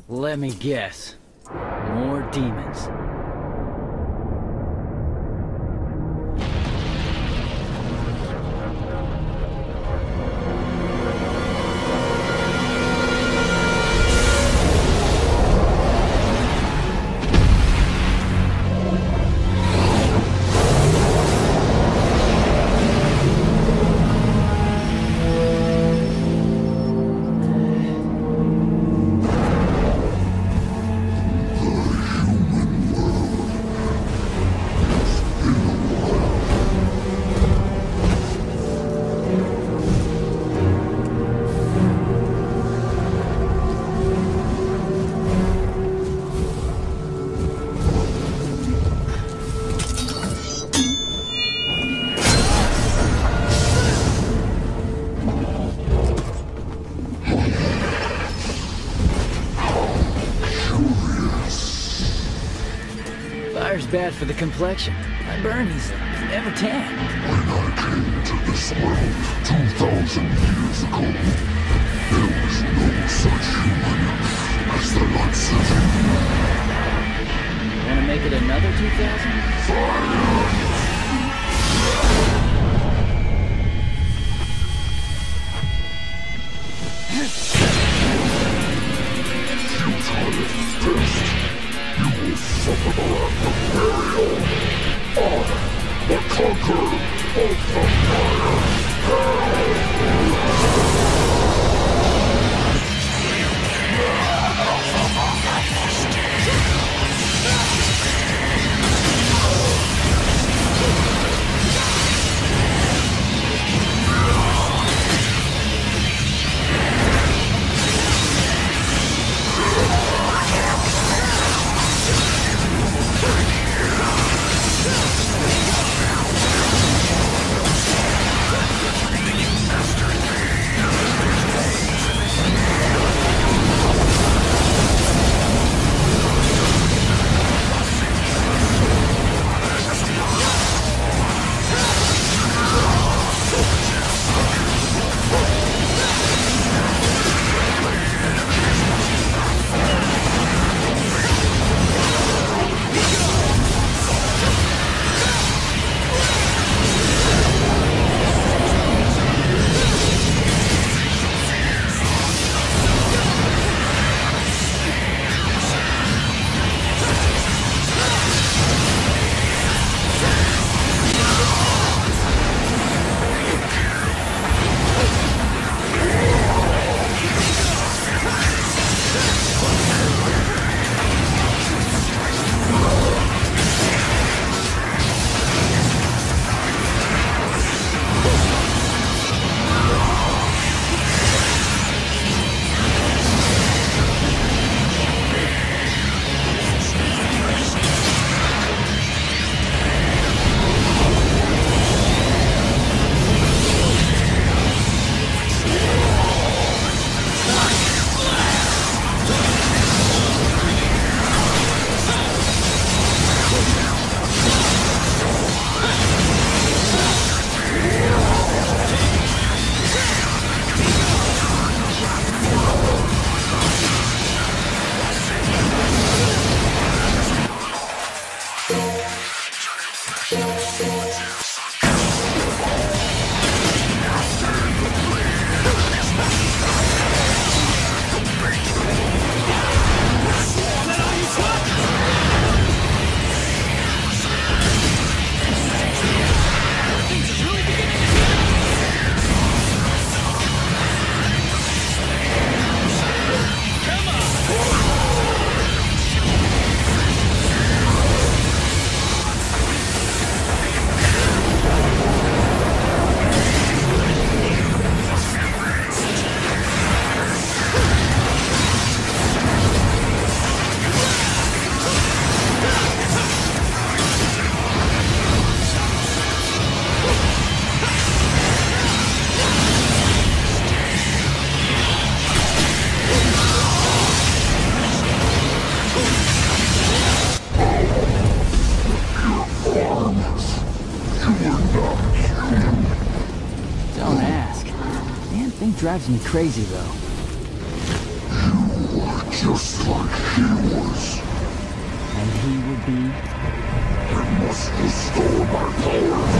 Let me guess. More demons. Fire's bad for the complexion. I burn easily. Never tan. When I came to this world 2,000 years ago, there was no such human as the Lancetti. Wanna make it another 2,000? Fire! Futile test. You will suffer the wrath of burial. I, the conqueror of the fire. Don't ask. Damn thing drives me crazy, though. You are just like he was. And he would be? He must restore my powers.